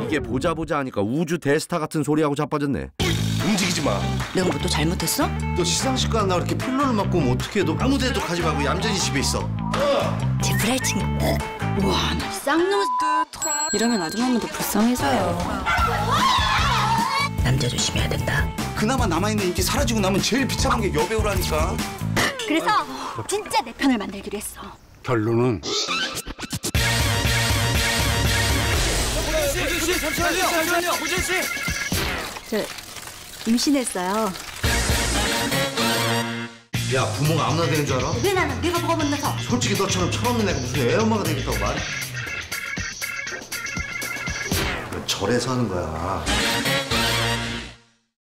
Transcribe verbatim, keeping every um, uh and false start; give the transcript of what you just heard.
이게 보자 보자 하니까 우주 대스타 같은 소리하고 자빠졌네. 움직이지 마. 내가 뭐 또 잘못했어? 너 시상식 가나 이렇게 필로를 맞고 오면 어떡해. 너 아무 데도 가지 말고 얌전히 집에 있어. 제 브라이팅. 우와, 나 쌍놈. 이러면 아줌마도 불쌍해져요. 남자 조심해야 된다. 그나마 남아있는 인기 사라지고 나면 제일 비참한 게 여배우라니까. 그래서 진짜 내 편을 만들기로 했어. 결론은 호준 씨, 잠시만요. 잠시만요. 호준 씨. 저 임신했어요. 야, 부모가 아무나 되는 줄 알아? 왜 나는 내가 뭐가 못나서? 솔직히 너처럼 철없는 애가 무슨 애 엄마가 되겠다고 말해? 절에서 하는 거야.